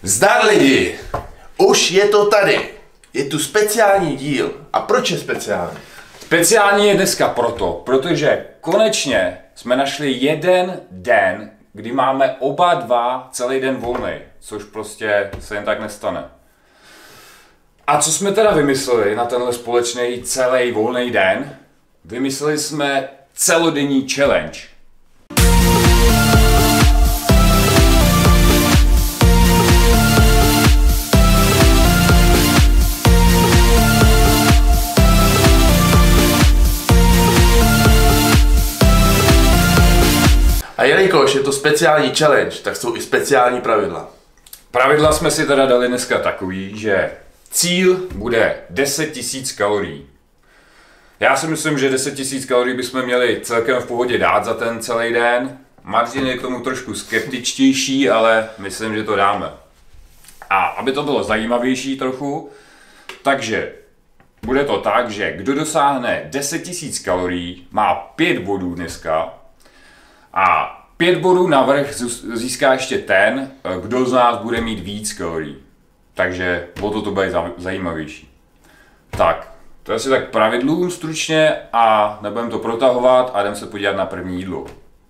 Zdar lidi, už je to tady. Je tu speciální díl. A proč je speciální? Speciální je dneska protože konečně jsme našli jeden den, kdy máme oba dva celý den volný, což prostě se jen tak nestane. A co jsme teda vymysleli na tenhle společný celý volný den? Vymysleli jsme celodenní challenge. A jelikož je to speciální challenge, tak jsou i speciální pravidla. Pravidla jsme si teda dali dneska takový, že cíl bude 10 000 kalorií. Já si myslím, že 10 000 kalorií bychom měli celkem v pohodě dát za ten celý den. Martin je k tomu trošku skeptičtější, ale myslím, že to dáme. A aby to bylo zajímavější trochu, takže bude to tak, že kdo dosáhne 10 000 kalorií, má 5 bodů dneska. A 5 bodů navrch získá ještě ten, kdo z nás bude mít víc kalorií. Takže o to bude zajímavější. Tak, to je asi tak pravidlům stručně a nebudeme to protahovat a jdeme se podívat na první jídlo.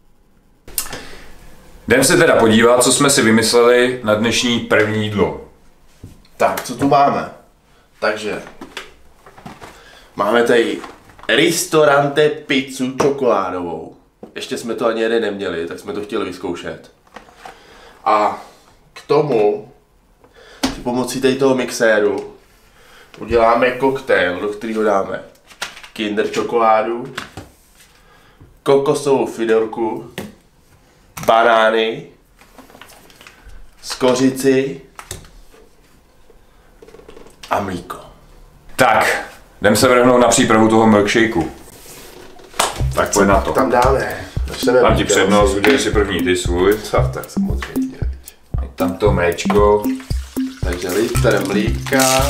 Jdeme se teda podívat, co jsme si vymysleli na dnešní první jídlo. Tak, co tu máme? Takže máme tady Ristorante pizzu čokoládovou. Ještě jsme to ani jeden neměli, tak jsme to chtěli vyzkoušet. A k tomu si pomocí tady toho mixéru uděláme koktejl, do kterého dáme Kinder čokoládu, kokosovou fidorku, banány, skořici a mlíko. Tak, jdeme se vrhnout na přípravu toho milkshakeu. Tak pojď na to. Tam dáme. Mám ti přednost, udělej si první ty svůj. Tak samozřejmě. A tam to mléčko. Takže litr mlíka.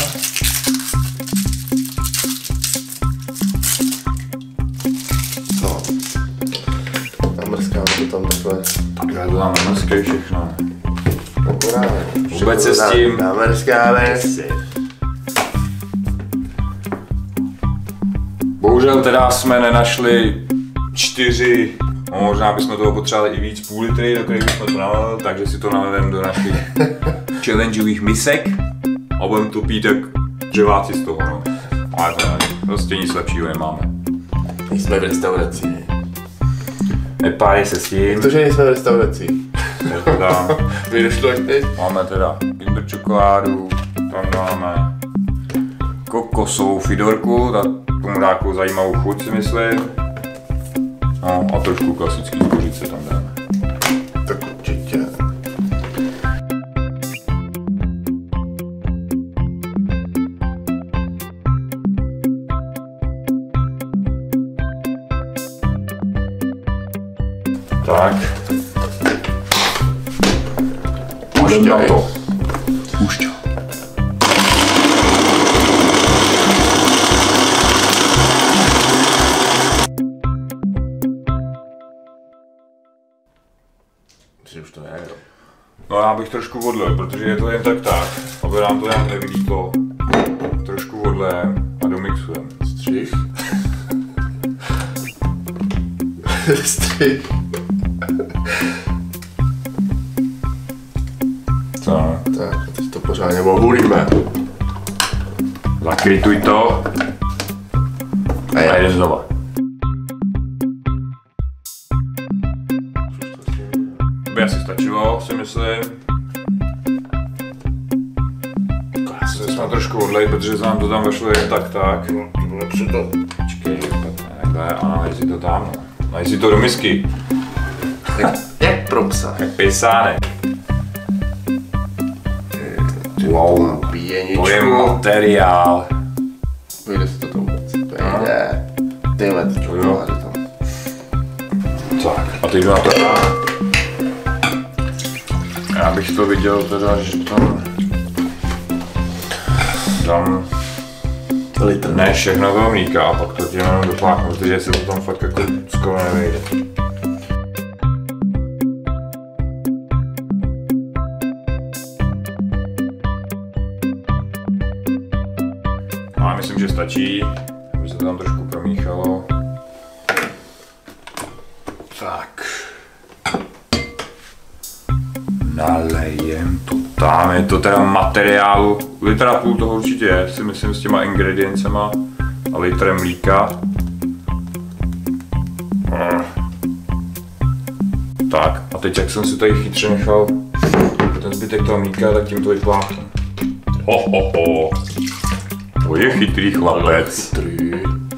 No. Namrskáme to tam takhle. Takhle to tam namrskej všechno. Vůbec se s tím namrskáme. Bohužel teda jsme nenašli 4, možná bychom toho potřebovali i víc, půl litry, do kterých bychom to nalili, takže si to nalileme do našich challengeových misek a budeme to pít jak dřeváci z toho, no. Ale to prostě nic lepšího nemáme. Jsme v restauraci. Nepárej se s tím. Protože nejsme v restauraci. Teda, Mi došlo až teď. máme teda Kinder čokoládu, tam dáme kokosovou fidorku, tomu dá takovou zajímavou chuť, si myslím. No a trošku klasický kořice tam dáme. Tak určitě. Tak. Jdem na to. Pušťo. Myslím, už to je, jo. No já bych trošku odlil, protože je to jen tak, aby nám to nějak nevylítlo. Trošku odlejem a domixujem. Střih. Střih. Tak, a teď to pořádně ohulíme. Zakrytuj to. A jdem znova. To by asi stačilo, si myslím. Se jsme trošku odlejt, protože se nám to tam vešlo jen tak. Počkej, takhle a nalej si to tam. Nalej si to do misky. Jak pro psa. Jak pejsánek. Wow, to je materiál. Pojde se to tam vůbec. Pojde. Tyhle ty čokolády tam. Tak, a teď jdu na to. Já bych to viděl teda, že tam dám litr. Ne všechno toho mlíka a pak to tě jenom dopláchnu, protože se to tam fakt jako skoro nevejde. že stačí, aby se to tam trošku promíchalo. Tak. Nalejem to tam, je to teda materiálu, litra půl toho určitě je, si myslím, s těma ingrediencema a litrem mlíka. Tak, a teď jak jsem si tady chytře nechal ten zbytek toho mlíka, tak tím to vypláchnu. To je chytrý chlapec. Chytrý.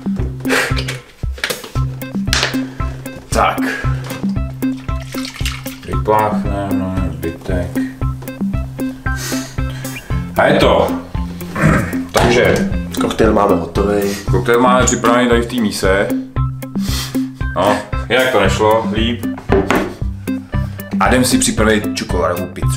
Tak. Vypláchneme zbytek. A je to. Takže. Koktejl máme hotový. Koktejl máme připravený tady v té míse. No, jinak to nešlo, líp. A jdem si připravit čokoládovou pizzu.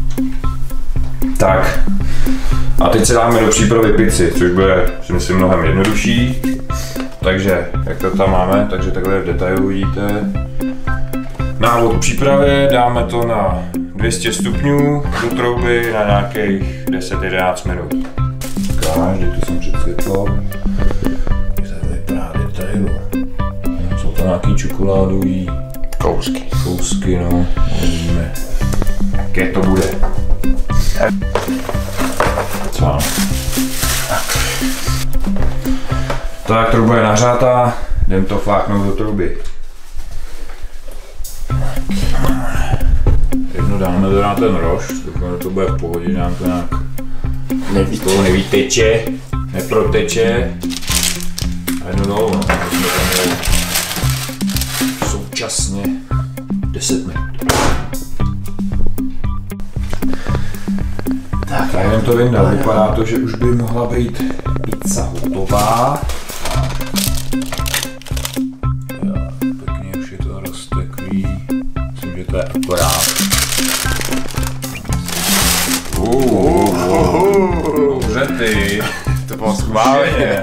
Tak. A teď se dáme do přípravy pizzy, což bude, si myslím, mnohem jednodušší. Takže, jak to tam máme, takže takhle v detailu vidíte. Návod k přípravě, dáme to na 200 stupňů do trouby na nějakých 10-11 minut. Každý to jsem přecvětlo. Jak to vypadá detailu. Jsou to nějaký čokoládový kousky, no. Uvidíme, jaké to bude. Co? Tak, trouba je nahřátá, jdem to fláknout do trouby. Jedno dáme to na ten rošt, dokud to bude v pohodě, nám to nějak nevyteče, neproteče. A jedno dolů, no, jsme tam měli současně 10 minut. Tak jdem to vyndat, vypadá to, že už by mohla být pizza hotová. Pěkně už je to rozteklý, myslím, že to je akorát. Dobře ty, To bylo schválně.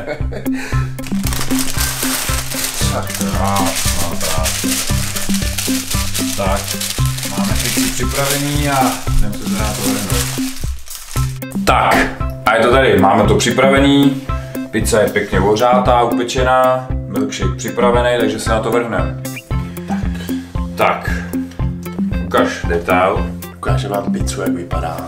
Tak, máme pizzu připravený a jdem se na to vrhnout. Tak, a je to tady, máme to připravený, pizza je pěkně ohřátá, upečená, milkshake připravený, takže se na to vrhneme. Tak, ukaž detail. Ukážu vám pizzu, jak vypadá.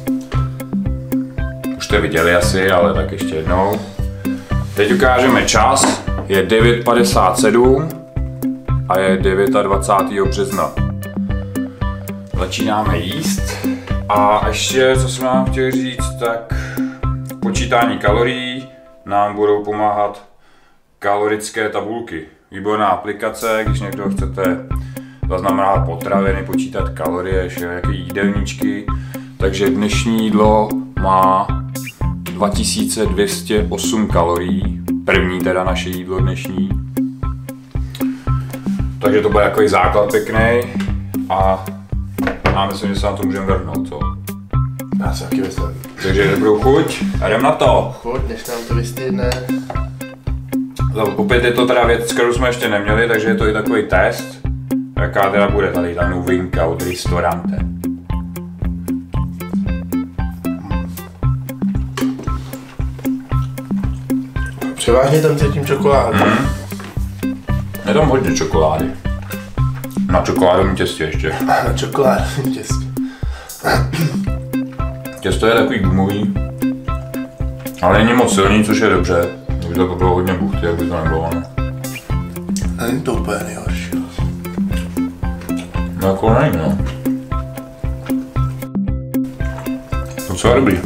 Už jste viděli asi, ale tak ještě jednou. Teď ukážeme čas, je 9:57 a je 29. března. Začínáme jíst. A ještě, co jsem vám chtěl říct, tak počítání kalorií nám budou pomáhat kalorické tabulky. Výborná aplikace, když někdo chcete zaznamenat potraviny, počítat kalorie, jaké jídelníčky. Takže dnešní jídlo má 2208 kalorií. První teda naše jídlo dnešní. Takže to bude takový základ pěkný a já myslím, že se na to můžeme vrhnout, co? Já se taky myslím. Takže dobrou chuť a jdem na to. Chuť, než nám to vystydne. Opět je to teda věc, kterou jsme ještě neměli, takže je to i takový test. Jaká teda bude tady ta novinka od Ristorante. Převážně tam cítím čokoládu. Je tam hodně čokolády. Na čokoládovém těstě ještě. Na čokoládovém těstě. Těsto je takový gumový, ale není moc silný, což je dobře. Kdyby to bylo hodně buchty, jak by to nebylo, no. Není to úplně nejhorší. No jako není, no. Docela dobrý.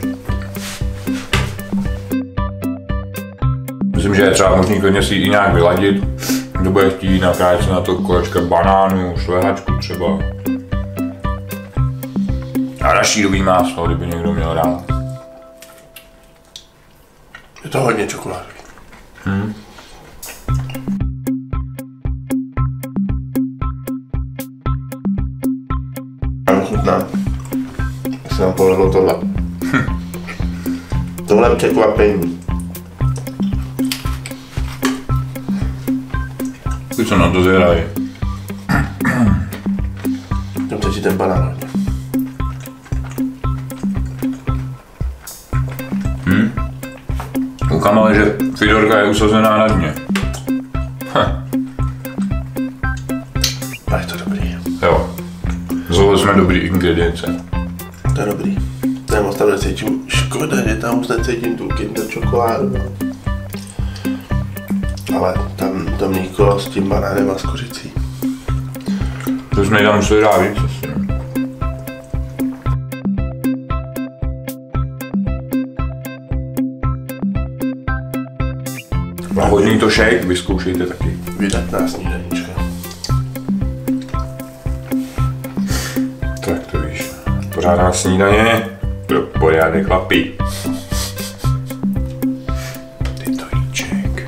Myslím, že je třeba možný klidně si i nějak vyladit. Kdo bude chtít, nakrájet si na to kolečka banánu, šlehačku třeba. A rašídový máslo, kdyby někdo měl rád. Je to hodně čokoládový. Ano, chutná. Jak se nám povedlo tohle. Tohle je překvapení. Ty co na to zvědají. Tam teď ten banán hodně. Koukám ale, že Fidorka je usazená na dně. A je to dobrý. Jo. Zvolili jsme dobrý ingredience. To je dobrý. Já moc tam necítím, škoda, že tam moc necítím tu Kinder čokoládu. Ale tam to mlíko s tím banánem a s kořicí. To jsme tam museli dát víc asi. A hodný to shake, vyzkoušejte taky. Vydatná snídanička. Tak to víš. Pořádná snídaně pro pořádné chlapy. Tytojíček.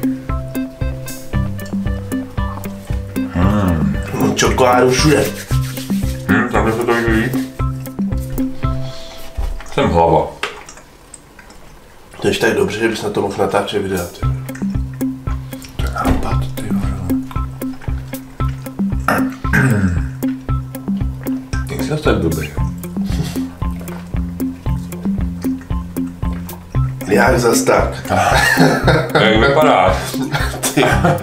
Mám čokoládu všude. Tam se to víš. Jsem hlava. To je tak dobře, že bys na to mohl natáčet videa. To je nápad, ty vole. Jak jsi tak blbý? Jak zas tak? Jak vypadá? Ty.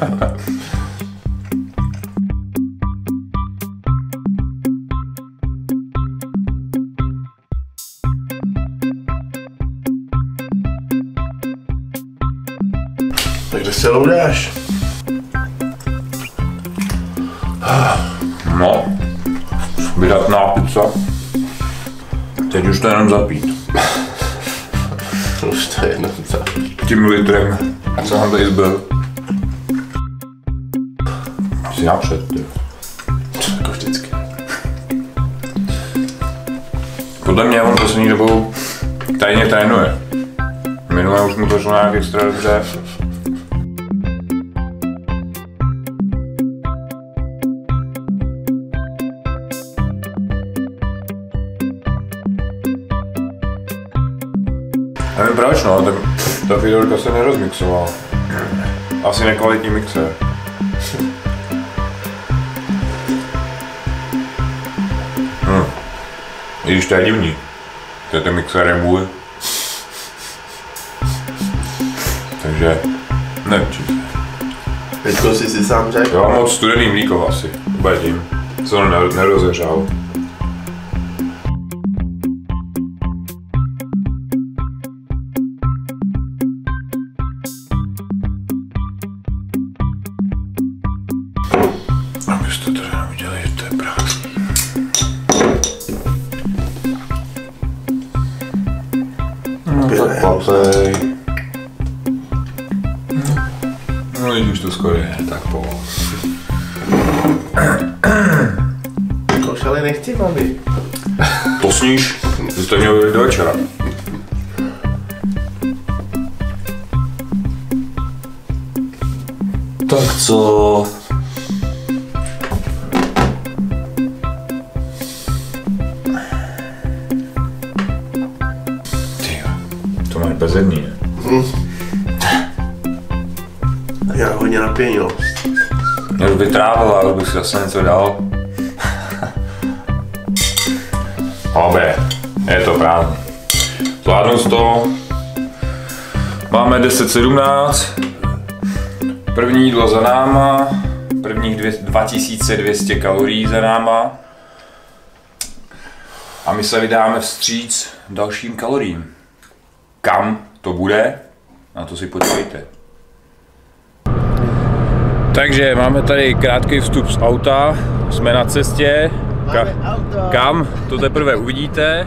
Takže se loudáš. No, vydatná pizza. Teď už to jenom zapít. Už to je jenom za. Tím litrem, co nám tady zbyl. Si napřed, ty. Jako vždycky. Podle mě on poslední dobou tajně trénuje. Minule už mu to šlo nějak extra dobře. Nevím proč, no, ta Fidorka se nerozmixovala. Asi nekvalitní mixer. I když to je divný. To je ten mixer je můj. Takže nevím čím se. Teďko jsi si sám řekl. Jo, moc studený mlíko asi. Bude tím. Co on nerozeřál. Abyste to neudělali, že to je prázdný. No tak papej. No už to skoro je, tak po. To už ale nechci, mami. To sníš, že to měl do večera. Tak co? Ty, to máš bezedný, ne? Já hodně napěnil. Mě už vytrávil, ale bych si zase něco dal. Dobré, je to prázdný. Zvládnu to. Máme 10:17. První jídlo za náma. Prvních 2200 kalorií za náma. A my se vydáme vstříc dalším kaloriím. Kam to bude? Na to si počkejte. Takže máme tady krátký vstup z auta, jsme na cestě. Kam? To teprve uvidíte.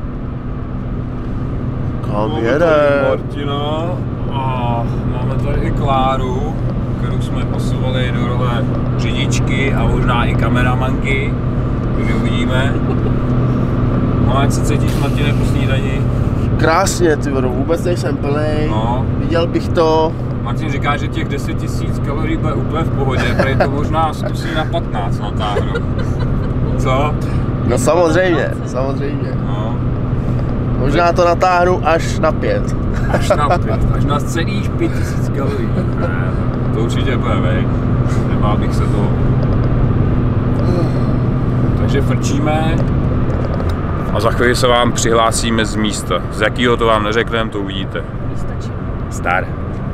Kam jede? Martina a máme tady i Kláru, kterou jsme posuvali do role řidičky a možná i kameramanky, když uvidíme. No, jak se cítíš, Martine, po snídani? Krásně, ty vado, vůbec nejsem plnej. No. Viděl bych to. Martin říká, že těch 10 000 kalorií bude úplně v pohodě, protože to možná zkusí na 15 natáhnout. Co? No samozřejmě, samozřejmě. No. Možná to natáhnu až na 5. Až na 5, až na celých 5000 kalorií. To určitě bude, vej. Nebál bych se toho. Takže frčíme a za chvíli se vám přihlásíme z místa. Z jakého to vám neřekneme, to uvidíte. Star.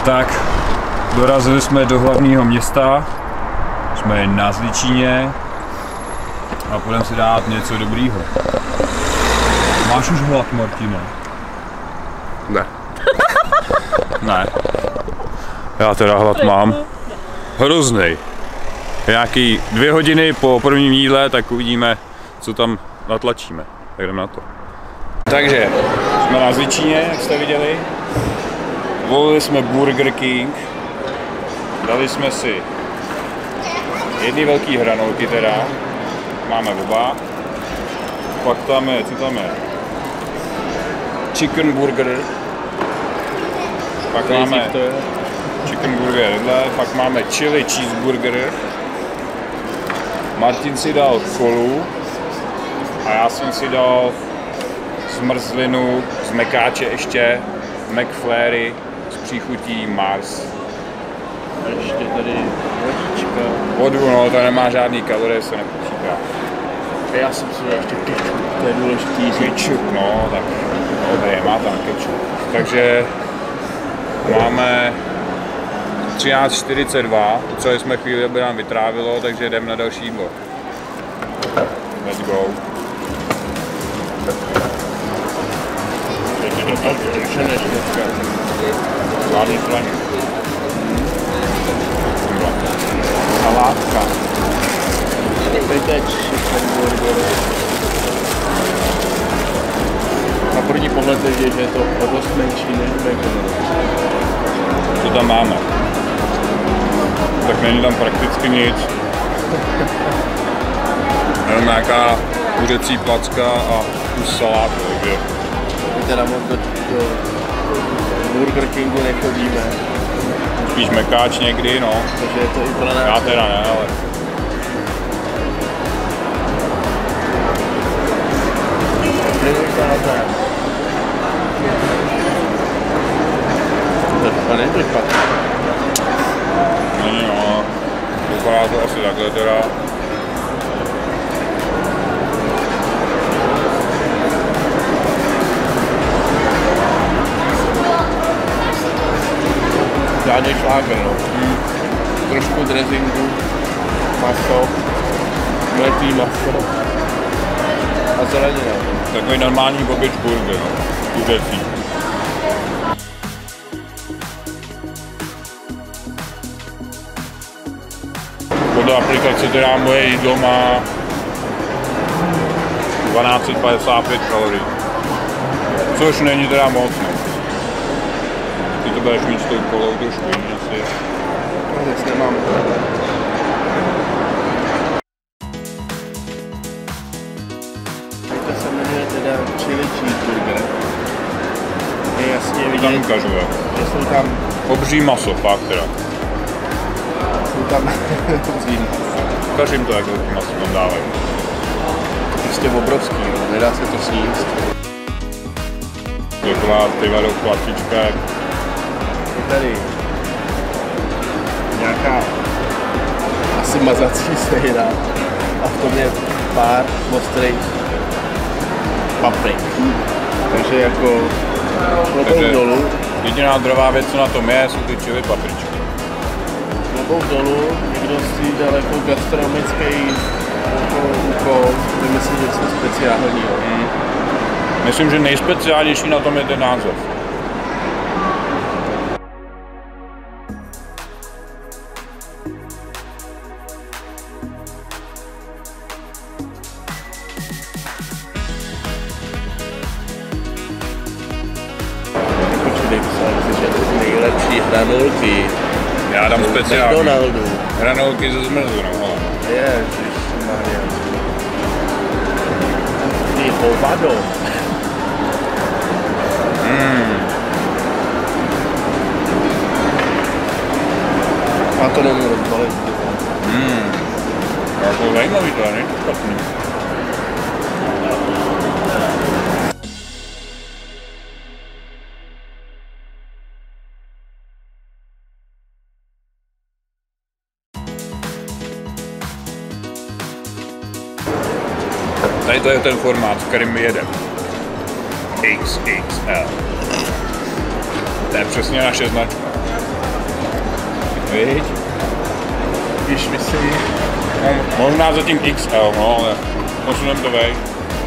Tak, dorazili jsme do hlavního města, jsme na Zličíně a půjdeme si dát něco dobrýho. Máš už hlad, Martine? Ne. Ne. Já teda hlad mám. Hroznej. Nějaký 2 hodiny po prvním jídle, tak uvidíme, co tam natlačíme. Tak jdeme na to. Takže, jsme na Zličíně, jak jste viděli. Volili jsme Burger King. Dali jsme si jedny velký hranolky teda. Máme oba. Pak tam je, co tam je? Chicken burger. Pak máme chicken burger, pak máme chili cheeseburger. Martin si dal kolu a já jsem si dal zmrzlinu z mekáče ještě, McFlurry s příchutí Mars. A ještě tady vodička. Vodu, no, to nemá žádný kalorie, se nepočítá. Já jsem si dal ještě ketchup, to je důležitý. Ketchup, no, tak tady má tam ketchup. Takže máme 13:42, potřebovali jsme chvíli, aby nám vytrávilo, takže jdeme na další jídlo. Let's go. Přeneš dneska. Zvládný straně. Salátka. Teď je chicken burger. Na první pohled je vidět, že je to o dost menší než McDonald's. Co tam máme? Tak není tam prakticky nic. Jenom nějaká kuřecí placka a kus salátu, takže... My teda moc do Burger Kingu nechodíme. Spíš mekáč někdy, no. Takže je to i pro nás. Já teda ne, ale... To nebyl špatný. Není, no. Vypadá to asi takhle teda. Žádný šláger, no. Trošku dressingu, maso, mletý maso a zelenina. Takový normální bobič burger, no. Kuřecí. Podle aplikace teda moje jídlo má 1255 kalorií. Což není teda moc, no. Ty to budeš mít s tou kolou trošku jiný asi. No, nic nemám. To se jmenuje teda chili cheeseburger. Je jasně Tam vidět, ukažu, že jsou tam obří maso, fakt teda. obří maso. Ukaž to, jak velký maso tam dávají. Prostě obrovský, no. Nedá se to sníst. Taková tyvadou plastička. Tady nějaká asi mazací sejra a v tom je pár ostrých paprik. Takže jako klobouk dolů. Jediná zdravá věc, co na tom je, jsou ty chili papričky. Klobouk dolů, někdo si dal jako gastronomický úkol, vymyslí něco speciálního. Myslím, že nejspeciálnější na tom je ten název. Nejlepší hranolky. Já dám speciální. McDonaldu. Hranolky ze zmrzlinou. Ježišmarja. Ty hovado. A to nemůžu rozbalit. To je zajímavý, to není špatný. Tady to je ten formát, v kterým my jedeme. XXL. To je přesně naše značka. viď? Když myslí, Možná zatím XL, no, ale posunem to vej.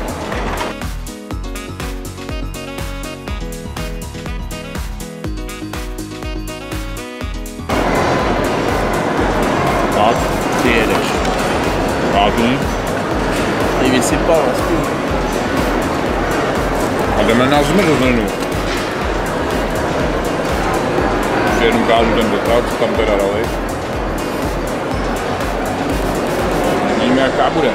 tak, ty jedeš. Vážně? Ty vysypal vlastně. A jdeme na zmrzlinu. Ještě jednou ukážu ten dotaz, co tam teda dali. Vidíme, jaká bude.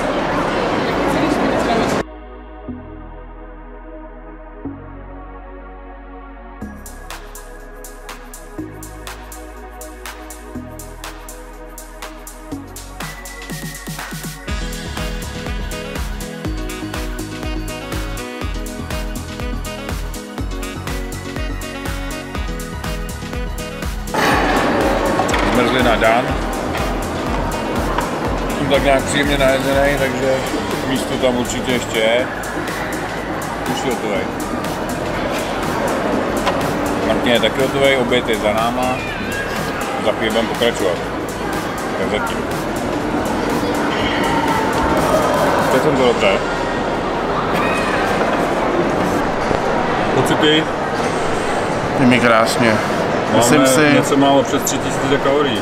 Zmrzlina dán. Jsem tak nějak příjemně najezený, takže místo tam určitě ještě je. Už je hotovej. Martin je taky hotovej, oběd je za náma. Za chvíli budeme pokračovat. Tak zatím. Teď jsem to dobře. Pocity? Je mi krásně. Myslím Máme si, něco málo přes 3000 kalorií.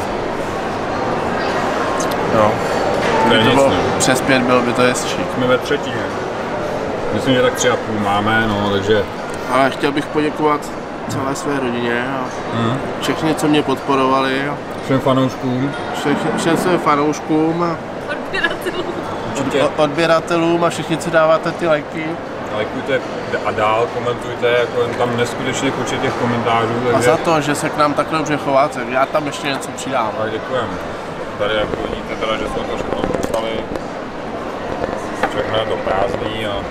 jo. To je Kdyby to nic, bylo ne? přes 5, bylo by to hezčí. Jsme ve třetině. Myslím, že tak 3,5 máme, no, takže... Ale chtěl bych poděkovat celé své rodině a všichni, co mě podporovali. A Všem fanouškům. všem svým fanouškům a Určitě odběratelům a všichni, co dáváte ty lajky. lajkujte a dál komentujte, jako jen tam neskutečný počet těch komentářů. A Takže... za to, že se k nám takhle dobře chováte. Já tam ještě něco přidám. Tak děkujeme. Tady jak vidíte teda, že jsme to všechno dostali. Všechno je to prázdný a...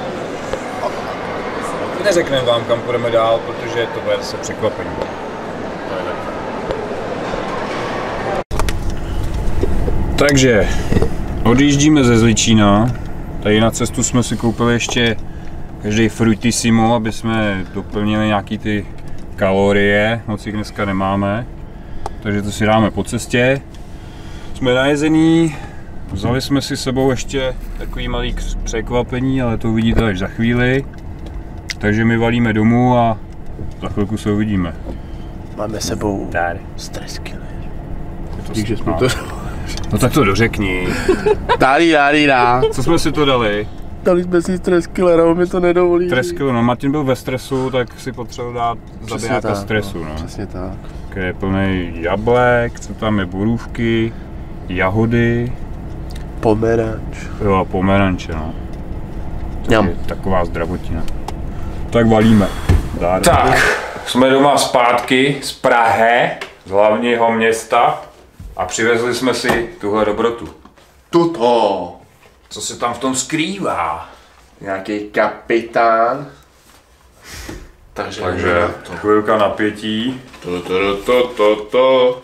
Neřekneme vám, kam půjdeme dál, protože to bude zase překvapení. Takže odjíždíme ze Zličína. Tady na cestu jsme si koupili ještě každý Fruitissimo, aby jsme doplnili nějaký ty kalorie, moc jich dneska nemáme. Takže to si dáme po cestě. Jsme najezený, vzali jsme si s sebou ještě takový malý překvapení, ale to uvidíte až za chvíli. Takže my valíme domů a za chvilku se uvidíme. Máme sebou Tady. stres killer. Takže jsme to... No tak to dořekni. Dá. Co jsme si to dali? Dali jsme si stres killer, on mi to nedovolí. Stres killer, no Martin byl ve stresu, tak si potřeboval dát zabijáka stresu, no. Přesně tak. Okay, je plný jablek, co tam je borůvky, jahody. Pomeranč. Jo a pomeranče, no. Jam. Taková zdravotina. Tak valíme. Tak, jsme doma zpátky z Prahy, z hlavního města a přivezli jsme si tuhle dobrotu. Tuto. Co se tam v tom skrývá? Nějaký kapitán. Takže chvilka napětí. To.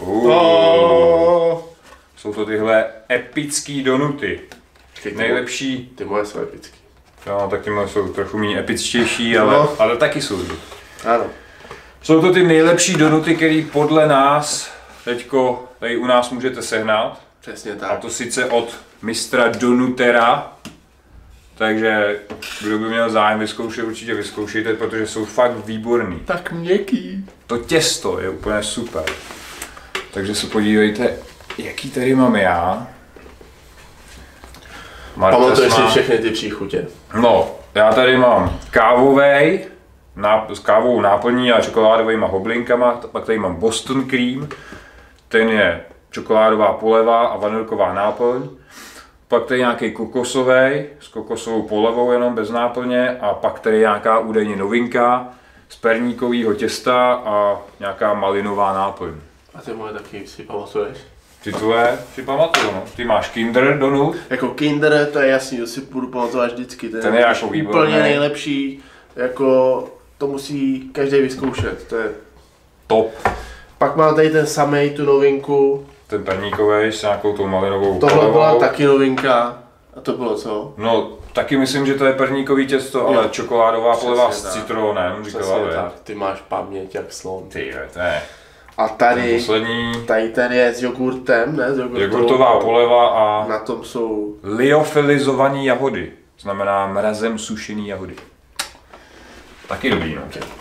Jsou to tyhle epický donuty. Nejlepší. Ty moje jsou epický. No, tak ty moje jsou trochu méně epičtější, No. ale taky jsou. Ano. Jsou to ty nejlepší donuty, které podle nás teďko tady u nás můžete sehnat. Přesně A tak. to sice od mistra Donutera. Takže kdo by měl zájem vyzkoušet, určitě vyzkoušejte, protože jsou fakt výborný. Tak měkký. To těsto je úplně super. Takže se podívejte, jaký tady mám já. Pamatuješ si všechny ty příchutě. No, já tady mám kávovej, s kávovou náplní a čokoládovými hoblinkama, pak tady mám Boston Cream, ten je čokoládová poleva a vanilková náplň. Pak tady nějaký kokosový, s kokosovou polevou jenom bez náplně a pak tady nějaká údajně novinka z perníkového těsta a nějaká malinová náplň. A ty moje taky si pamatuješ? Ty tvoje si pamatuju, no. Ty máš Kinder Donut. Jako Kinder, to je jasný, to si budu pamatovat vždycky. Ten je jako výborný. Úplně nejlepší, jako to musí každý vyzkoušet, to je Top. Pak mám tady ten samej, tu novinku. Ten perníkový s nějakou tou malinovou Tohle polevou. byla taky novinka. A to bylo co? No, taky myslím, že to je perníkový těsto, ale čokoládová poleva s Přesně tak. citronem, říkala, Přesně vy. tak, ty máš paměť jak slon. Ty, to je A tady, Poslední tady je s jogurtem, ne? S jogurtová poleva a na tom jsou... liofilizované jahody. Znamená mrazem sušený jahody. Taky dobrý, no.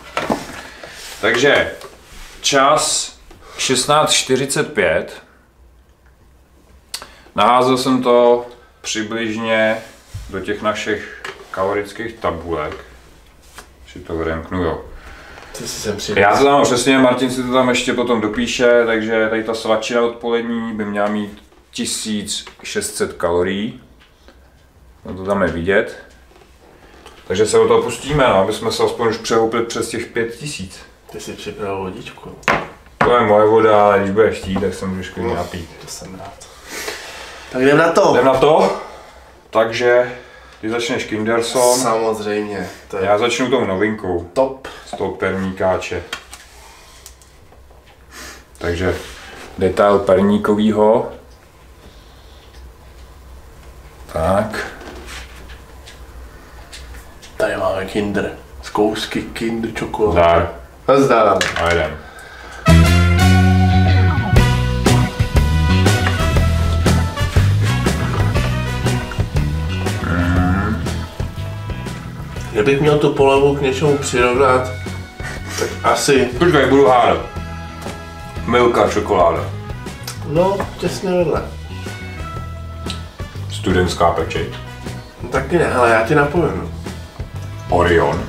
Takže čas 16:45. Naházel jsem to přibližně do těch našich kalorických tabulek. Si to vremknu, jo. Ty si sem přidal. Já to tam přesně, Martin si to tam ještě potom dopíše, takže tady ta svačina odpolední by měla mít 1600 kalorií. No to tam je vidět. Takže se o to pustíme, no, aby jsme se aspoň už přehoupili přes těch 5000. Ty si připravil vodičku. To je moje voda, ale když budeš chtít, tak se můžeš klidně napít. To jsem rád. Tak jdem na to. Jdem na to. Takže ty začneš Kinderson. Samozřejmě. To je Já začnu tou novinkou. top. Z toho perníkáče. Takže detail perníkovýho. Tak. Tady máme Kinder. Z kousky Kinder čokolády. Zdar. Nazdar. A jdem. Kdybych měl tu polevu k něčemu přirovnat, tak asi, Počkej, budu hádat. Milka čokoláda. no, těsně vedle. Studentská pečeť. No, taky ne, ale já ti napovím. Orion.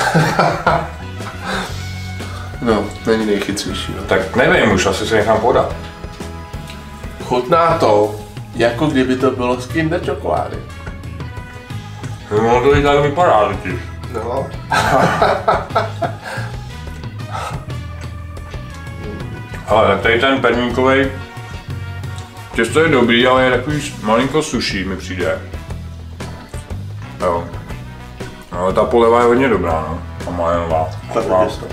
No, není nejchytřejší. No. Tak nevím, už asi se nechám podat. Chutná to, jako kdyby to bylo z Kinder čokolády. No to i tak vypadá totiž. No. Ale tak tady ten perníkovej těsto je dobrý, ale je takový malinko suší mi přijde. Jo. Ale ta poleva je hodně dobrá, no. A majonová. Takový těsto.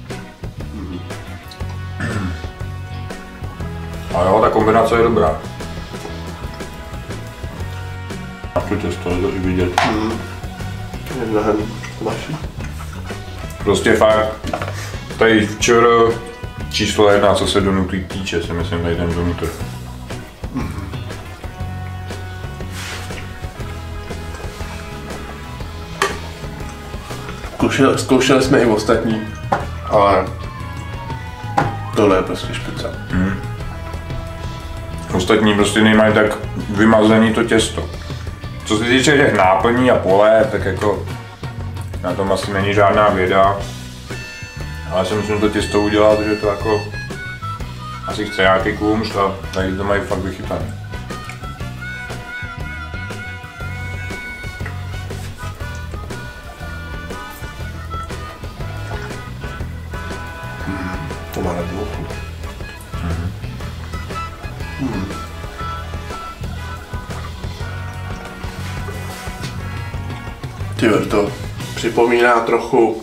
A jo, ta kombinace je dobrá. A to těsto je to i vidět. Je mnohem vaší. Prostě fakt, tady včera číslo 1, co se donutí týče, si myslím, tady ten donutr. Zkoušeli jsme i ostatní, ale tohle je prostě špica. Ostatní prostě nemají tak vymazený to těsto. Co se týče těch náplní a pole, tak jako na tom asi není žádná věda. Ale si musím to těsto udělat, že to jako asi chce nějaký kumšt a tady to mají fakt vychytané. To má dobrou chuť. Tyjo, to připomíná trochu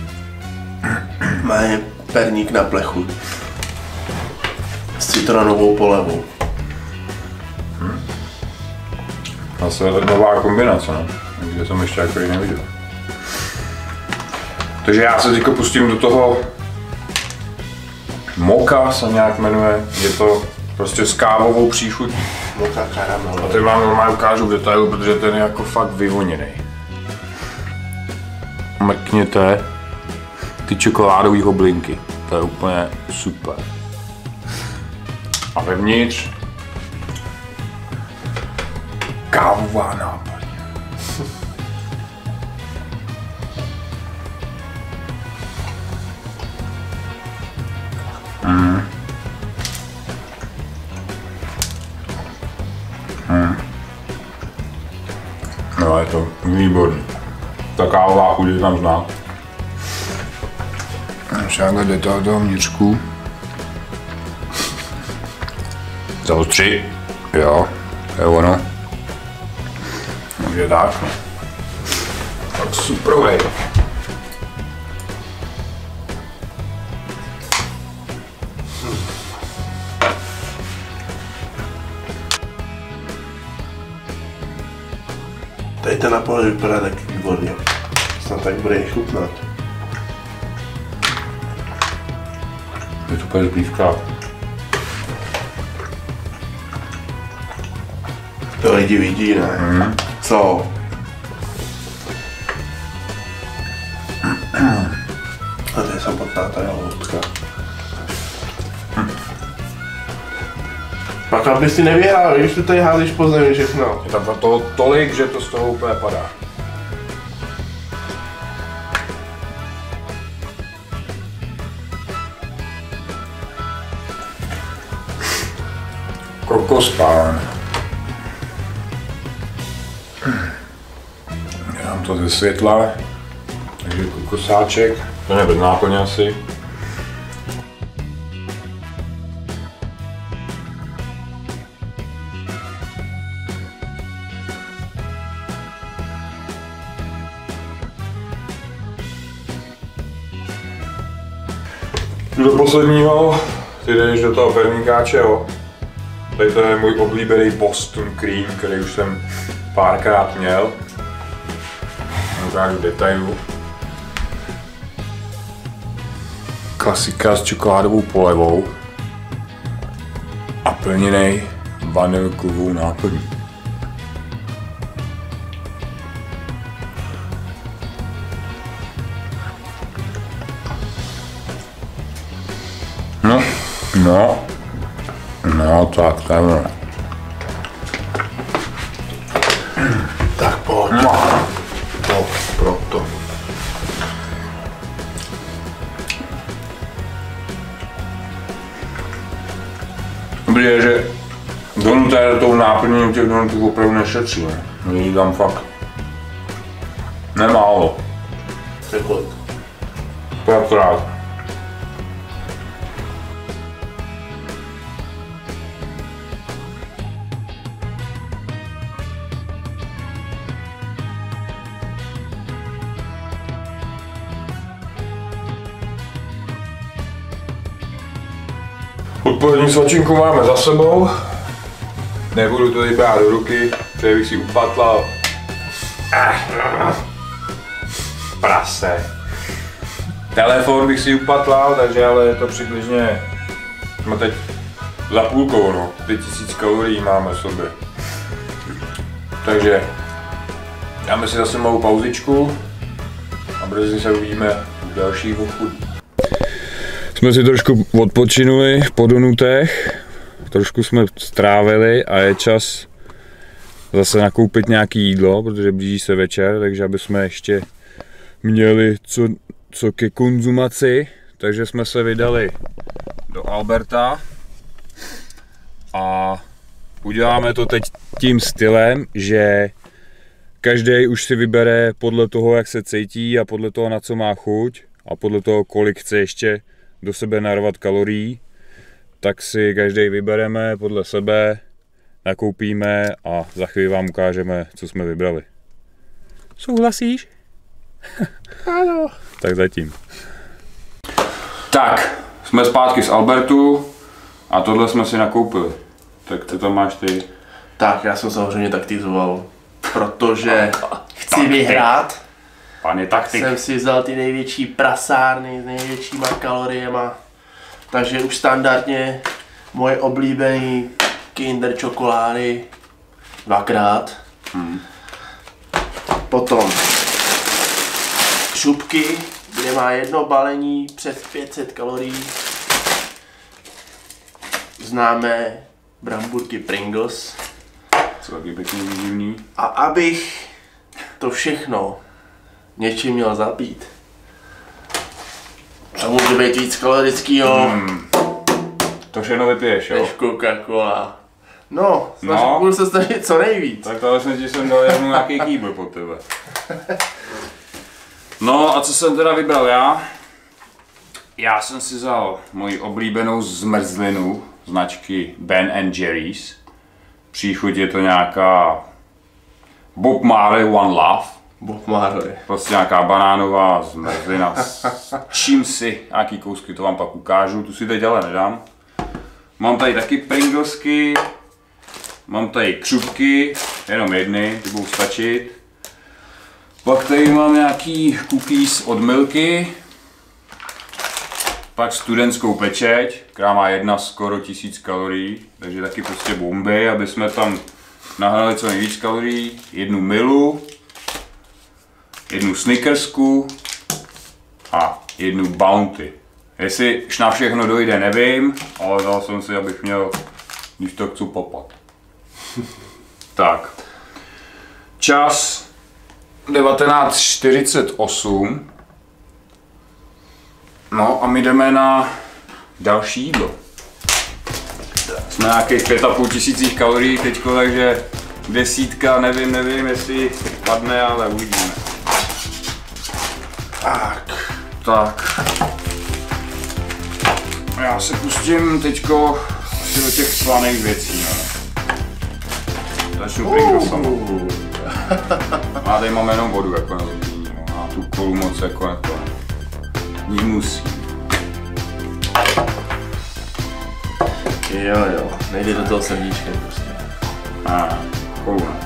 mé perník na plechu s citronovou polevou. Zase nová kombinace, no. Nikde jsem ještě jako neviděl. Takže já se teďko pustím do toho Moka se nějak jmenuje, je to prostě s kávovou příchutí. Moka karamel. A teď vám normálně ukážu v detailu, protože ten je jako fakt vyvoněný. Mrkněte ty čokoládové hoblinky, to je úplně super. A vevnitř kávová náplň. No, je to výborný. Ta kávová chuť je tam znát. Ještě takhle detail toho vnitřku. Zaostři. Jo, to je ono. Takže tak. Tak super. Tady ten napoj vypadá taky výborně. Snad tak bude i chutnat. Je to úplně zblízka. To lidi vidí, ne? Co? A to je samotná ta jaloutka. Pak aby si nevyhrál, když tu tady házíš po zemi všechno. Je tam toho tolik, že to z toho úplně padá. Kokospán. Dám to ze světla, takže kokosáček, to nebude náplně asi. Do posledního, ty jdeš do toho perníkáče, jo. Tady to je můj oblíbený Boston Cream, který už jsem párkrát měl. Ukážu detailu. Klasika s čokoládovou polevou a plněnej vanilkovou náplní. No, tak takhle. Tak pojď. No, proto. Dobrý je, že donuté tou náplní těch donutů opravdu nešetří, ne? Jí tam fakt nemálo. Překlad. Pětkrát. Odpolední svačinku máme za sebou. Nebudu to tady brát do ruky, protože bych si upatlal. Prase. Telefon bych si upatlal, takže ale je to přibližně, jsme teď za půlkou, no. 5000 kalorií máme v sobě. Takže dáme si zase malou pauzičku a brzy se uvidíme v dalších obchodů. Jsme si trošku odpočinuli po donutech, trošku jsme strávili a je čas zase nakoupit nějaké jídlo, protože blíží se večer, takže aby jsme ještě měli co ke konzumaci, takže jsme se vydali do Alberta a uděláme to teď tím stylem, že každý už si vybere podle toho, jak se cítí a podle toho, na co má chuť a podle toho, kolik chce ještě do sebe narvat kalorií, tak si každý vybereme podle sebe, nakoupíme a za chvíli vám ukážeme, co jsme vybrali. Souhlasíš? Ano. Tak zatím. Tak, jsme zpátky z Albertu a tohle jsme si nakoupili. Tak ty to máš ty. Tak, já jsem samozřejmě taktizoval, protože chci vyhrát. Pan je taktik. Jsem si vzal ty největší prasárny s největšíma kaloriema. Takže už standardně moje oblíbený Kinder čokolády dvakrát. Potom křupky, kde má jedno balení přes 500 kalorií. Známé bramburky Pringles. Co taky pěkně výživný. A abych to všechno něčím měl zabít. Co může být víc kalorického? To všechno vypiješ, jo? Než Coca-Cola. No, budu se snažit co nejvíc. Tak tohle jsem dal jednou nějaký kýbl po tebe. No a co jsem teda vybral já? Já jsem si vzal moji oblíbenou zmrzlinu značky Ben & Jerry's. Příchuť je to nějaká Bob Marley One Love. Bob Marley. Prostě nějaká banánová zmrzlina s čím si, nějaký kousky, to vám pak ukážu, tu si teď ale nedám. Mám tady taky Pringlesky, mám tady křupky, jenom jedny, ty budou stačit. Pak tady mám nějaký cookies od Milky. Pak studentskou pečeť, která má skoro 1000 kalorií, takže taky prostě bomby, aby jsme tam nahrali co nejvíc kalorií. Jednu Milu, jednu Snickersku a jednu Bounty. Jestli na všechno dojde, nevím, ale dal jsem si, abych měl, když to chci popat. Tak. Čas 19:48. No a my jdeme na další jídlo. Jsme nějakých 5500 kalorií teďko, takže desítka, nevím, jestli padne, ale uvidíme. Tak. Já se pustím teďko asi do těch slaných věcí. No. Začnu Pringlesama. Já tady mám jenom vodu jako na zupíní, no. A tu kolu moc jako na to nemusí. Jo, nejde do toho srdíčkem prostě. Kolu ne.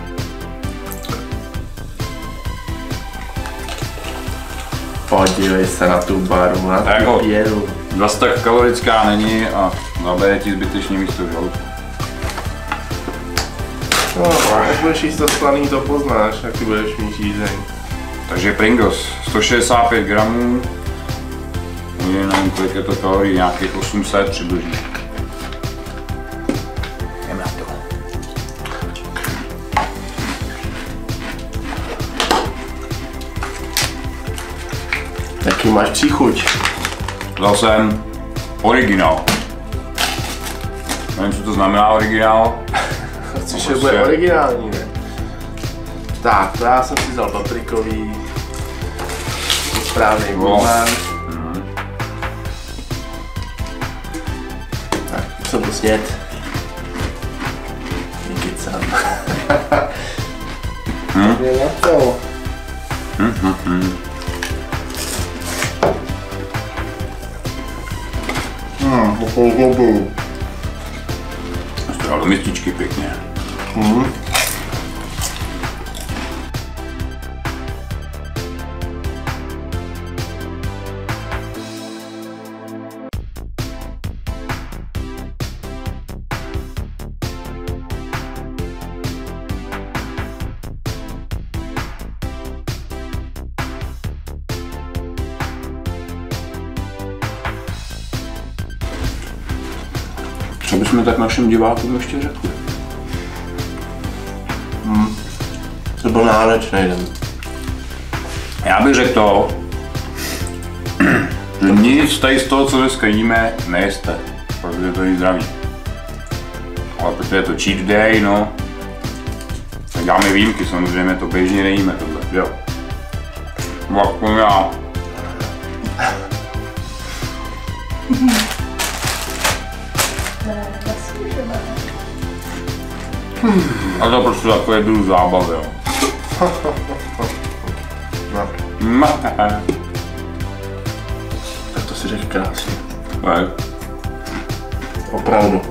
Podívej se na tu barvu, na tu jako pěru. Zas tak kalorická není a zabere ti zbytečně místo v žaludku. No, jak budeš jíst to slaný, to poznáš, jak ty budeš mít žízeň. Takže Pringles, 165 gramů, nevím kolik je to kalorií, nějakých 800 přibližně. Jdeme na to. Jaký máš příchuť? Dal jsem originál. Nevím, co to znamená originál. Což je bude originální, ne? Tak, to já jsem si vzal paprikový. Správný moment. Tak, musím to snět. Kecám. Je na to. Takovou globu. To dal do mističky pěkně. Co bychom tak našim divákům ještě řekli? To byl náročný den. Já bych řekl to, že nic tady z toho, co dneska jíme, nejeste, protože to je zdraví. Ale protože je to cheat day, no, tak dáme výjimky, samozřejmě to běžně nejíme tohle, jo. Vlastně já. A to prostě takové druh zábavy, jo. Tak to si řekl krásně. Tak. Opravdu.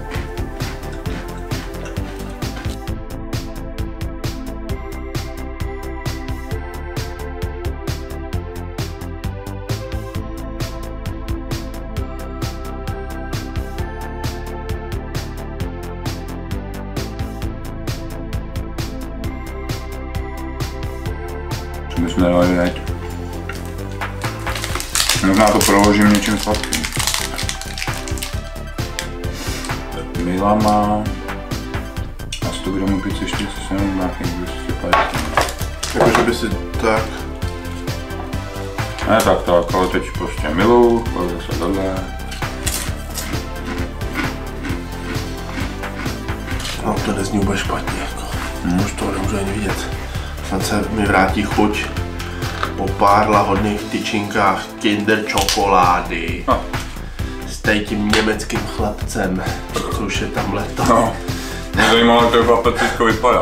Co bychom dali teď? Možná to proložím něčím sladkým. Mila má na 100 gramů 547, nějakých 250. Jakože by si tak... Ne tak, ale teď prostě Milu, pak zase tohle. No to nezní úplně špatně, jako. Už to nemůžu ani vidět. Snad se mi vrátí chuť po pár lahodných tyčinkách Kinder čokolády. S tím německým chlapcem, co už je tam leto. No, mě zajímalo, jak to chlapec teďko vypadá.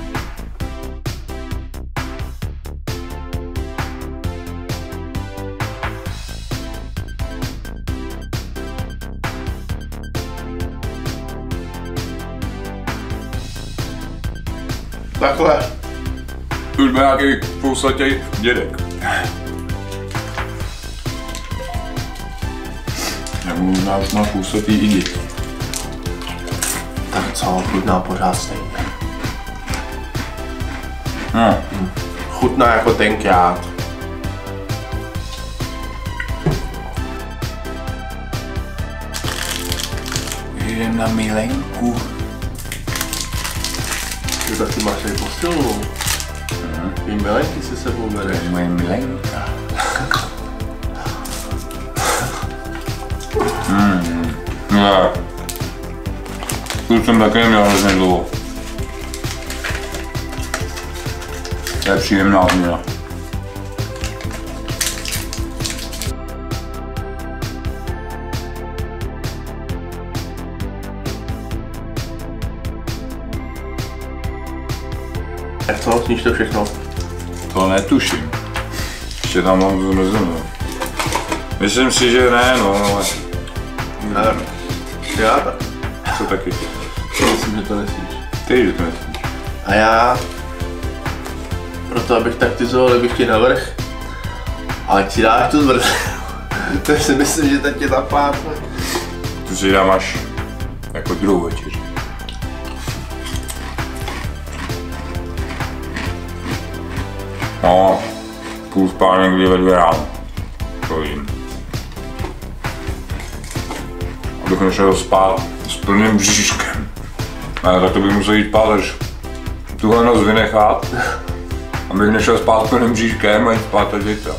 Takhle. Už byl nějaký fousatý dědek. Nebo možná už má působí i děti. Tak co, chutná pořád stejně. Chutná jako tenkrát. Jdem na milenku. Ty taky máš tady posilnou. Ty milenky si sebou bereš. To je moje milenka. Ne. Tu jsem taky neměl hrozně dlouho. To je příjemná změna. Jak co, sníš to všechno? To netuším. Ještě tam mám zmrzenu. Myslím si, že ne, no, ale... Nevím. Já tak. Co taky? Myslím, že to nesníš. Ty, že to nesmíš. A já, proto abych taktizoval, bych ti navrch, ale ti dáš tu zmrzlinu. To si myslím, že teď tě zapátne. Tu si dám až jako druhou večeři. No, půl spát někdy ve 2 ráno. To vím. Abych nešel spát s plným bříškem. Ne, tak to bych musel jít spát až tuhle noc vynechat. Abych nešel spát s plným bříškem a jít spát až zítra.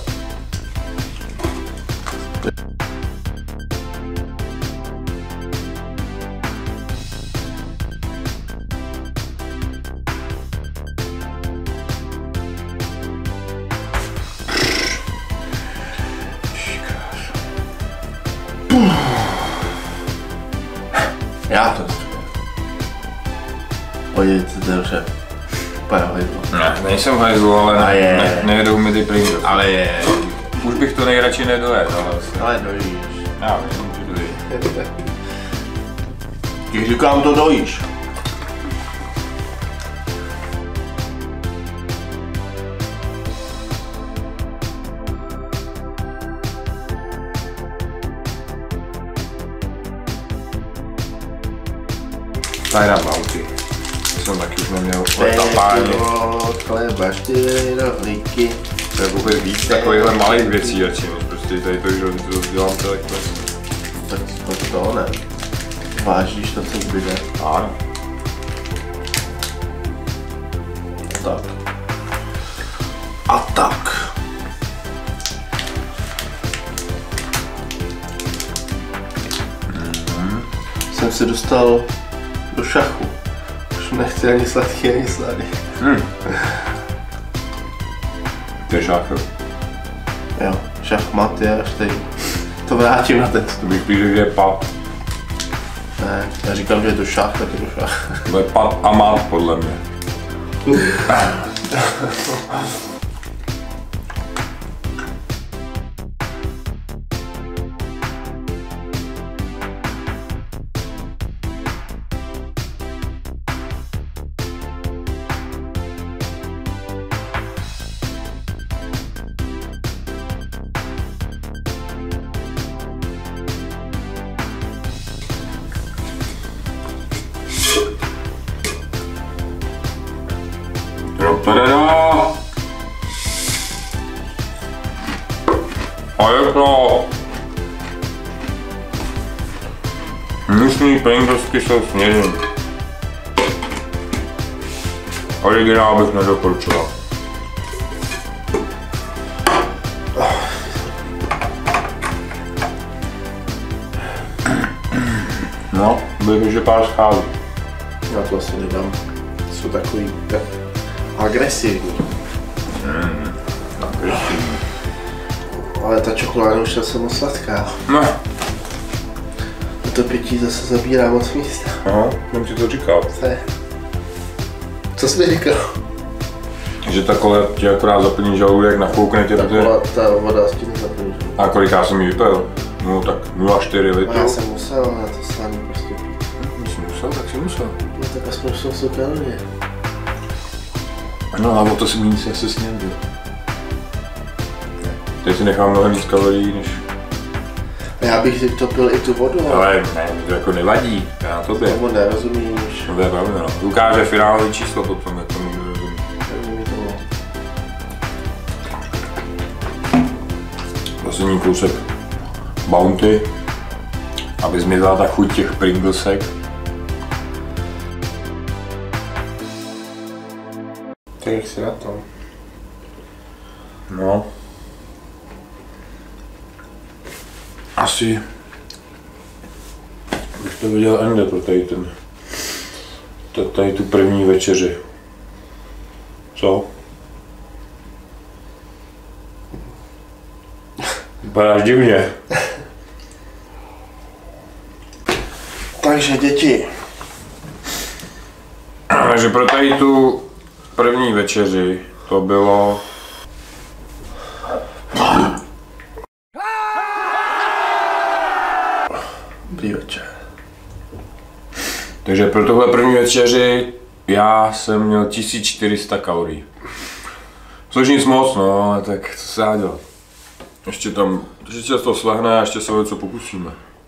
Já to nechci. Podívejte, to je dobře. Úplně hajzlo. Ne, nejsem hajzlu, ale A je. nejedou mi ty Pringles. Ale je. Už bych to nejradši nedojedl, ale asi. Ale dojíš. Já vím, že dojím. Když říkám, to dojíš. Tady dám auty. Jsem taky už neměl tapání. Chleba, 4 rohlíky. To je vůbec víc takovýchhle malých věcí radši, než prostě tady to už dělám celé kles. Tak to ne. Vážíš to, co zbyde. Ano. Tak. A tak. Jsem se dostal do šachu. Už nechci ani sladký, ani sladý. To je šach. Jo, šachmat je až tady. To vrátím na ten. To bych spíš řekl, že je pap. Ne, já říkám, že je to šach, tak je to šach. To je pap a mat podle mě. A je to místní Pringlesky jsou snědem. Originál bych nedoporučoval. No, bych ještě pár schází. Já to asi nedám. Jsou takový tak agresivní. Agresivní. Ale ta čokoláda už je moc sladká. No. To pití zase zabírá moc místa. Aha, jsem ti to říkal. Co jsi mi říkal? Že takhle ti akorát zaplní žaludek, nafoukne tě to. Ta voda s tím nezaplní. A kolik já jsem jí vypil? No tak 0,4 litru. A já jsem musel na to sami prostě pít. Jsi musel, tak jsi musel. No tak aspoň jsou kalorie. No a o to si nic asi snědl. Teď si nechám mnohem víc kalorií než... Já bych si topil i tu vodu. Ale ne, mi to jako nevadí, já na tobě. Tomu nerozumíš. No to je pravda, no. Ukáže finální číslo potom, jak to nerozumím. Nerozumí tomu. Poslední kousek Bounty, aby zmizela ta chuť těch Pringlesek. Tak jak si na tom? No. Asi už to viděl Ende pro tady tu první večeři. Co? Vypadáš divně. Takže děti. Takže pro tady tu první večeři to bylo... Dobrý večer. Takže pro tohle první večeři já jsem měl 1400 kalorií. Což nic moc, no, ale tak co se dá dělat. Ještě to slehne a ještě se o něco pokusíme.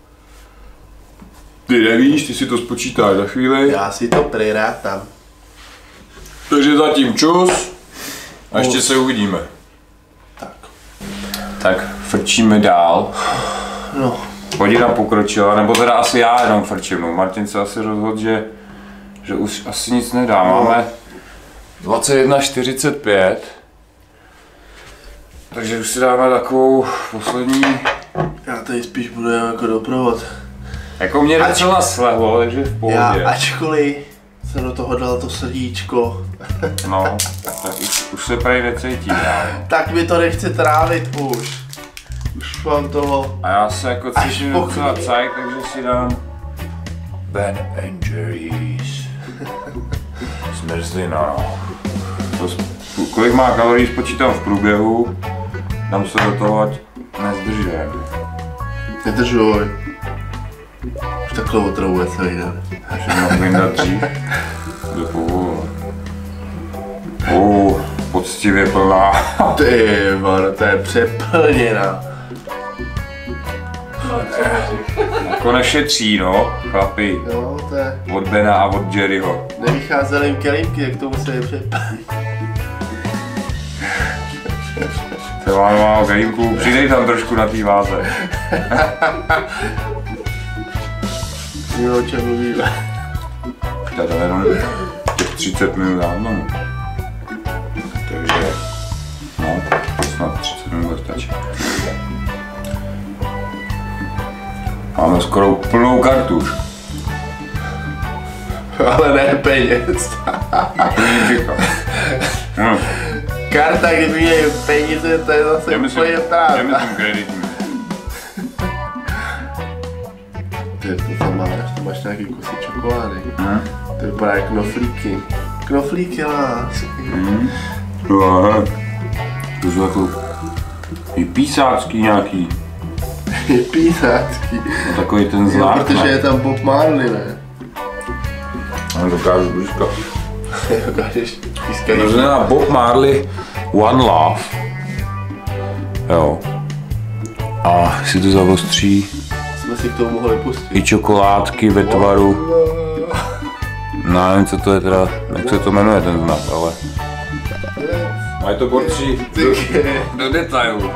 Ty nevíš, ty si to spočítáš za chvíli. Já si to prirátám. Takže zatím čus a ještě se uvidíme. Tak. Tak frčíme dál. No. Hodina pokročila, nebo teda asi já jenom frčím. No. Martin se asi rozhodl, že už asi nic nedá. Máme 21:45. Takže už si dáme takovou poslední... Já tady spíš budu jako doprovod. Jako mě docela slehlo, takže v pohodě. Já ačkoliv jsem do toho dal to srdíčko. No, tak už se prej necítí. Tak mi to nechce trávit už. Už mám toho. A já se jako cítím docela cajk, takže si dám Ben & Jerry's. Zmrzlina, no. Kolik má kalorií spočítám v průběhu, dám se do toho, ať nezdržuje. Nedržuj. Už takhle otravuje celý den. Takže mám vyndat dřív. Poctivě plná. Ty vole, to je přeplněná. Jako nešetří, no, chlapi. Jo, to je. Od Bena a od Jerryho. Nevycházely jim kelímky, jak to musí přeplnit. To mám málo kelímků, přidej tam trošku na té váze. Víme, o čem mluvíme. Tady jenom těch 30 minut dávno. Takže, no, snad 30 minut stačí. Máme skoro plnou kartu už. Ale ne peněz. Karta, kdyby měli peníze, to je zase úplně práva. Jdeme tím kreditním. Ty to tam máš nějaký kusy čokolády. To vypadá jak knoflíky. Knoflíky lásky. No aha. To jsou jako i písácký nějaký. Je písácký. No, takový ten znak. Jo, protože je tam Bob Marley, ne? No, dokážu blízka. Dokážeš pískají. To znamená Bob Marley One Love. Jo. A si to zavostří. Jsme si k tomu mohli pustit. I čokoládky ve tvaru. No, nevím, co to je teda, jak se to jmenuje ten znak, ale... Mají to borci do detailu.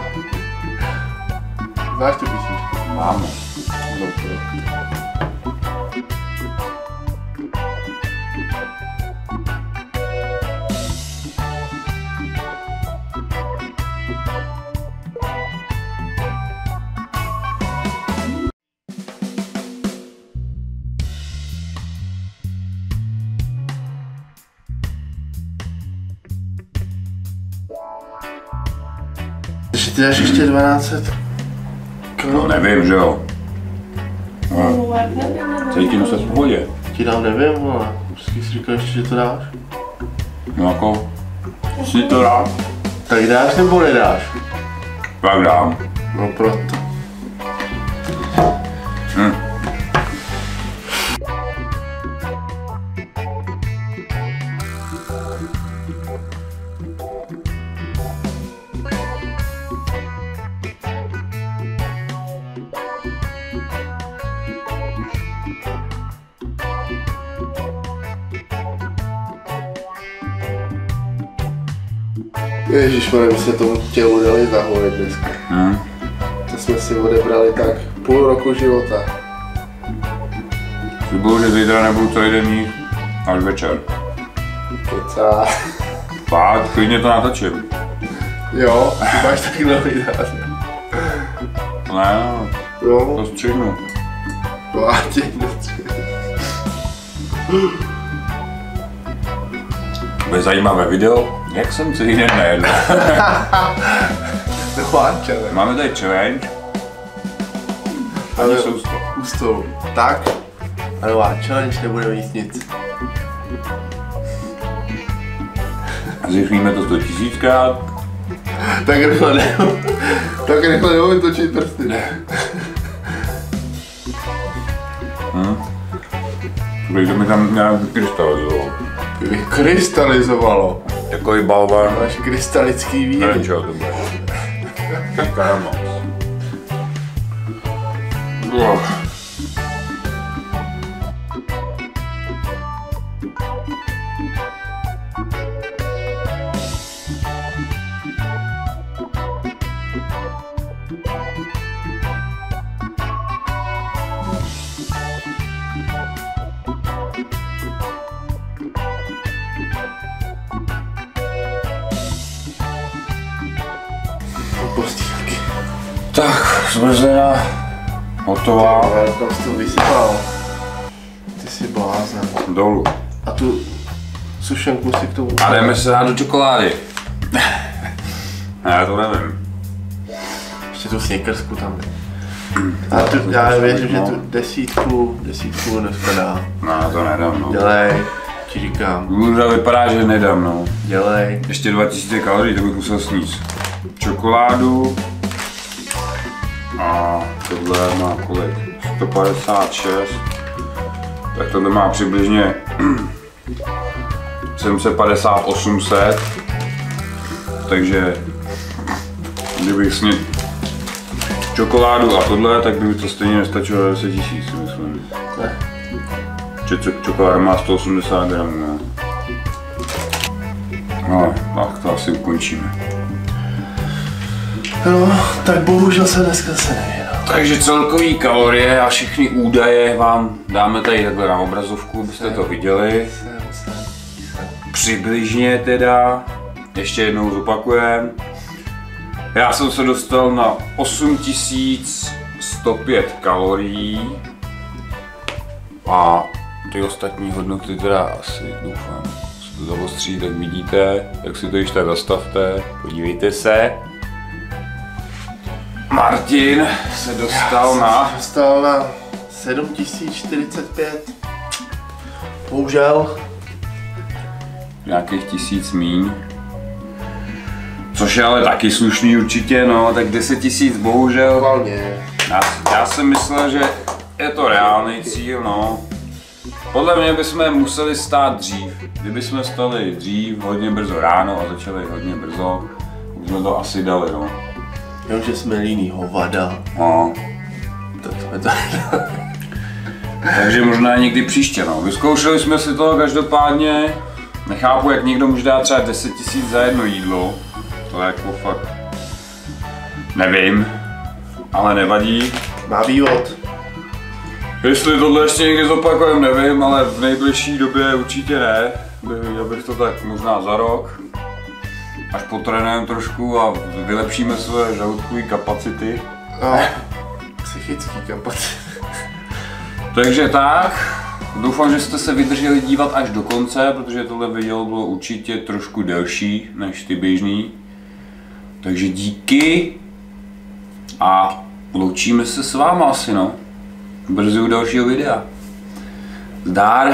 Znáš tu písničku? Máme. Takže ty dáš ještě 1200. No nevím, že jo. No. Cítím se v pohodě. Ti dám nevím, ale prostě si říkal ještě, že to dáš. No jako, si to dám. Tak dáš nebo nedáš? Tak dám. No proto. Ježišmarja, my jsme tomu tělu dali zaholit dneska. To jsme si odebrali tak půl roku života. Slibuju, že zítra nebudu celý den mít až večer. Kecá. Fakt, klidně to natočím. Jo, ty máš taky nový dát. Ne, Jo, to střihnu. to a tě nestřihnu. Bude zajímavé video, jak jsem celý den nejedl. Nová challenge. Máme tady challenge. Ale jsou u stolu. Tak. A nová challenge, nebudeme jíst nic. Zrychlíme to 100 000krát. Tak rychle neumím točit prsty. Takže mi tam nějak vykrystalizovalo. Vykrystalizovalo. Takový balvan. Máš krystalický víry. Nevím, čeho to bude. Karama. Postýlky. Tak, zmrzlina hotová. Kam jsi to vysypal? Ty jsi blázen. Dolů. A tu sušenku si k tomu... A jdeme se dát do čokolády. Já to nevím. Ještě tu snickersku tam jde. A tu, já věřím, že tu desítku dneska dá. No, to nedám, no. Dělej, ti říkám. Můžu vypadá, že nedám, no. Dělej. Ještě 2000 kalorií, to bych musel sníst. Čokoládu. A tohle má kolik? 156. Tak tohle má přibližně 750-800. Takže kdybych snědl čokoládu a tohle, tak by mi to stejně nestačilo 10 000, myslím. Ne. Čokoláda má 180 gramů, no. No, tak to asi ukončíme. No, tak bohužel se dneska se nevěděl. Takže celkový kalorie a všechny údaje vám dáme tady takhle na obrazovku, abyste to viděli. Přibližně teda, ještě jednou zopakujem. Já jsem se dostal na 8105 kalorií a ty ostatní hodnoty teda asi doufám, se to zaostří, tak vidíte, jak si to již tak zastavte, podívejte se. Martin se dostal na 7045. Bohužel. nějakých 1000 míň. Což je ale taky slušný určitě, no, tak 10 000 bohužel. Hlavně. Já jsem myslel, že je to reálný cíl, no. Podle mě bychom museli stát dřív. Kdybychom stali dřív, hodně brzo ráno a začali hodně brzo, už jsme to asi dali, no. Jo, že jsme líný hovada. No. Tak jsme to Takže možná někdy příště, no. Vyzkoušeli jsme si to každopádně. Nechápu, jak někdo může dát třeba 10 000 za jedno jídlo. To je jako fakt... Nevím. Ale nevadí. má vývod. Jestli tohle ještě někdy zopakujeme, nevím, ale v nejbližší době určitě ne. Viděl bych to tak možná za rok. Až potrénujeme trošku a vylepšíme své žaludkové kapacity. No, psychický kapacity. Takže tak, doufám, že jste se vydrželi dívat až do konce, protože tohle video bylo určitě trošku delší než ty běžný. Takže díky a loučíme se s váma asi, no. Brzy u dalšího videa. Zdar!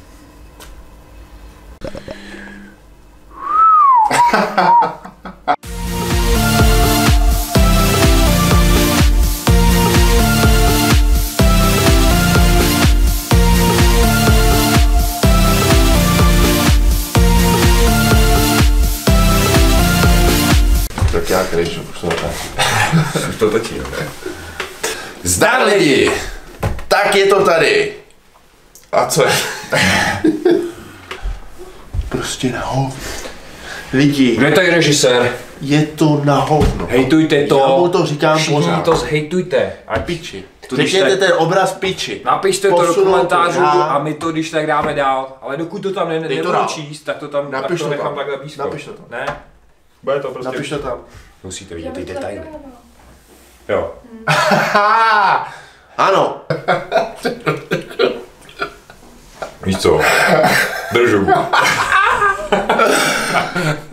Tak já krejču, už to Už to točí, ne? Zdar lidi! Tak je to tady! A co je? prostě na hovno. Lidi, Kdo je tady režisér? je to na hovno. Hejtujte to. Já mu to říkám Všichni pořád. to zhejtujte. A piči. když Řekněte tak- ten obraz piči. Napište to do Posunou komentářů já. a my to když tak dáme dál. Ale dokud to tam Dej to nebudu dál. číst, tak to tam Napiš tak to to nechám tam. takhle blízko. Napiš to tam. Ne? Bude to prostě... Napiš to tam. Musíte Já vidět ty bych to detaily. taky dala. Jo. Ano. Víš co? Držu.